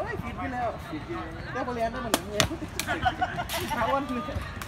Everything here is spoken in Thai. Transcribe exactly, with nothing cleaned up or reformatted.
ยฟิตไปแล้วฟิตอยู่แล้วบริเวณนั้นมันเหมือนเงี้ยเขาวัน